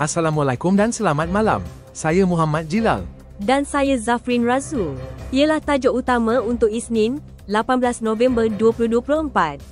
Assalamualaikum dan selamat malam. Saya Muhammad Jilal. Dan saya Zafrin Razul. Ialah tajuk utama untuk Isnin, 18 November 2024.